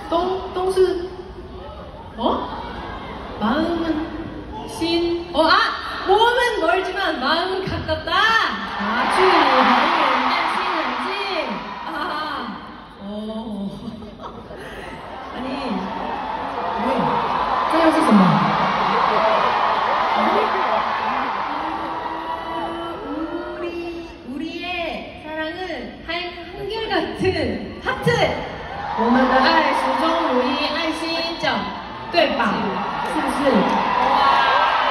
都是마음은 신 몸은 멀지만 마음은 가깝다. 距离很远，但心很近。아니 왜？这又是什么？ 우리의 사랑은 한결같은 하트. 我们的爱始终如一，爱心角，对吧？是不是？哇！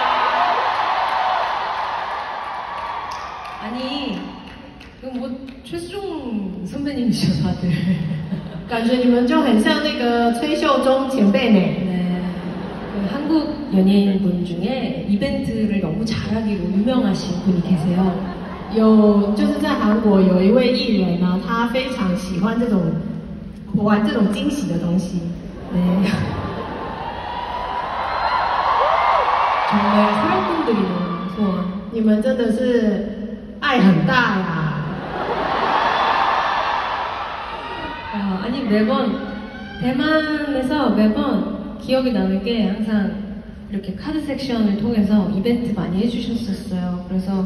아니, 뭐 최수종 선배님이셔 다들. 感觉你们就很像那个崔秀忠前辈呢. 네. 그 한국 연예인분 중에 이벤트를 너무 잘하기로 유명하신 분이 계세요. 就是在韩国有一位艺人呢，他非常喜欢这种玩这种惊喜的东西. 네. 정말 사랑꾼들이 너무 소원. 你们真的是爱很大呀. 아니 매번 대만에서 매번 기억이 나는 게 항상 이렇게 카드 섹션을 통해서 이벤트 많이 해주셨었어요. 그래서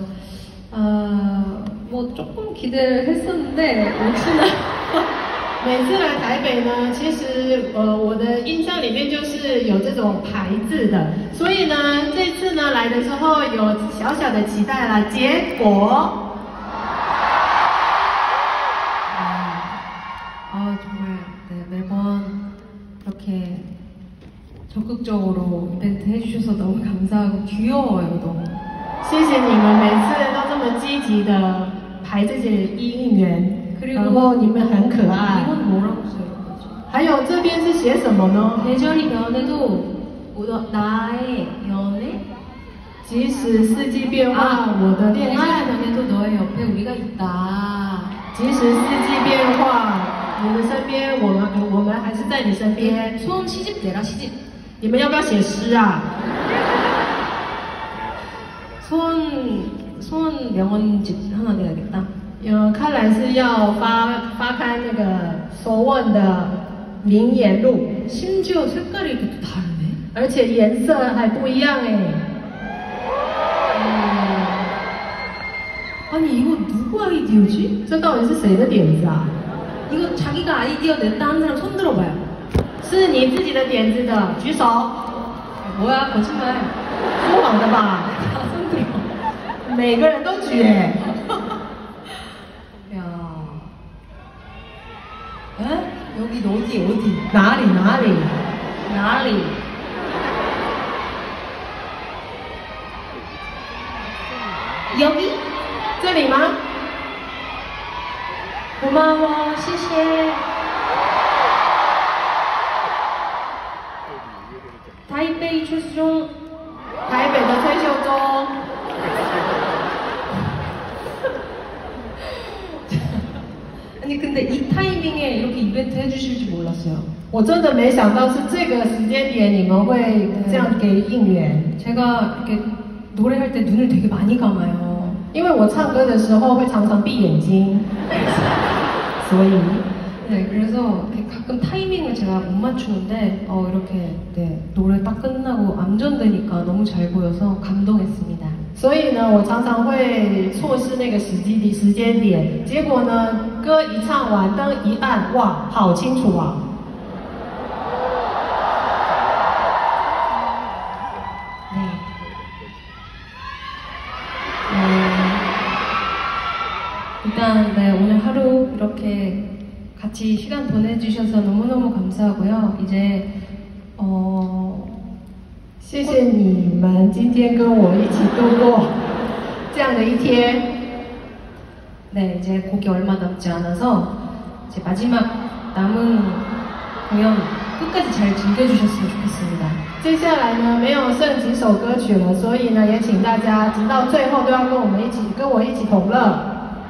뭐 조금 기대를 했었는데 역시나 每次来台北呢，其实我的印象里面就是有这种牌子的，所以呢这次呢来的时候有小小的期待啦，结果。 정말 네, 매번 이렇게 적극적으로 이벤트 해주셔서 너무 감사하고 귀여워요 너무. 谢谢你们每次都这么积极的排这些应援，然后你们很可爱。 이건 뭐라고 써있지? 还有这边是写什么呢？ 계절이 변해도 나의 연애? 即使四季变化，我的恋爱。 계절이 변해도 너의 옆에 우리가 있다. 即使四季变化。 你们身边，我们还是在你身边。소원 시집 내라 시집。你们要不要写诗啊？소원 명언집 하나 내야겠다。看来是要发开那个소원的名言录。심지어 색깔이 이렇게 또 다르네。而且颜色还不一样哎。아니 이거 누구 아이디어지？这到底是谁的点子啊？ 이거 자기가 아이디어 냈다 하는 사람 손 들어봐요. 是你自己的点子的，举手。 뭐야 거짓말. 说谎的吧？손 들어. 每个人都举哎。야. 에? 여기 어디? 나리. 여기? 这里吗？ 고마워, 谢谢. 타이베이 최수종. 타이베이的崔秀忠. 아니 근데 이 타이밍에 이렇게 이벤트 해주실 줄 몰랐어요. 我真的没想到是这个时间点你们会这样给应援. 제가 이렇게 노래할 때 눈을 되게 많이 감아요. 因为我唱歌的时候会常常闭眼睛. 所以 네, 그래서 가끔 타이밍을 제가 못 맞추는데 이렇게 네, 노래 딱 끝나고 암전되니까 너무 잘 보여서 감동했습니다. 所以呢，我常常会错失那个时间点，结果呢，歌一唱完，灯一暗，哇，好清楚啊！ 일단 네, 오늘 하루 이렇게 같이 시간 보내주셔서 너무너무 감사하고요. 이제 谢谢你们今天跟我一起度过这样的一天. 네, 이제 곡이 얼마 남지 않아서 이제 마지막 남은 공연 끝까지 잘 즐겨주셨으면 좋겠습니다. 接下来呢，没有剩几首歌曲了，所以呢，也请大家直到最后都要跟我一起同乐。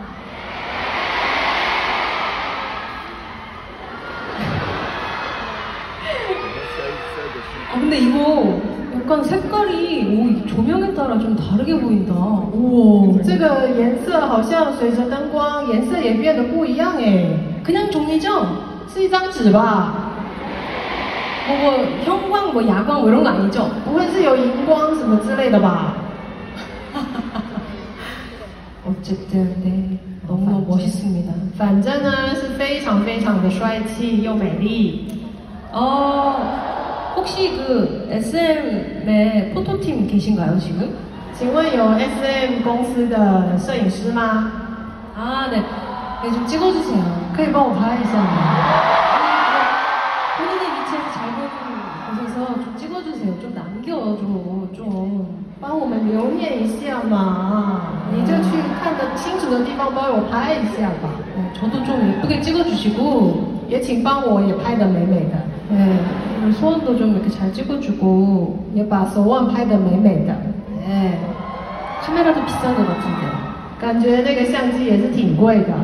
근데 이거 약간 색깔이 조명에 따라 좀 다르게 보인다. 우와. 这个颜色好像随着灯光颜色也变得不一样哎。 그냥 종이죠? 是一张纸吧？ 형광, 야광 이런 거 아니죠? 不会是有荧光什么之类的吧? 어쨌든 네, 너무 멋있습니다. 反正呢是非常非常的帅气又美丽. 혹시 그 SM의 포토팀 계신가요 지금? 请问有 SM 公司的摄影师吗? 아, 네. 네, 좀 찍어주세요. 可以帮我拍一下吗? 본인의 위치에서 잘 보셔서 좀 찍어주세요. 좀 남겨줘, 좀. 帮我们留念一下嘛. 你就去看得清楚的地方帮我拍一下吧. 네, 저도 좀 예쁘게 찍어주시고, 也请帮我也拍得美美的. 네, 소원도 좀 이렇게 잘 찍어주고, 也把手腕拍得美美的. 네, 카메라도 비싼 것 같은데. 感觉那个相机也是挺贵的.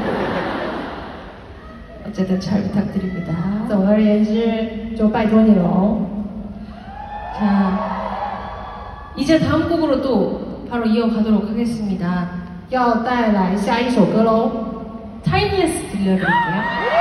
어쨌든 잘 부탁드립니다. 总而言之就拜托你喽. 자, 이제 다음 곡으로 또 바로 이어가도록 하겠습니다. 要带来下一首歌喽. Timeless 들려드릴게요.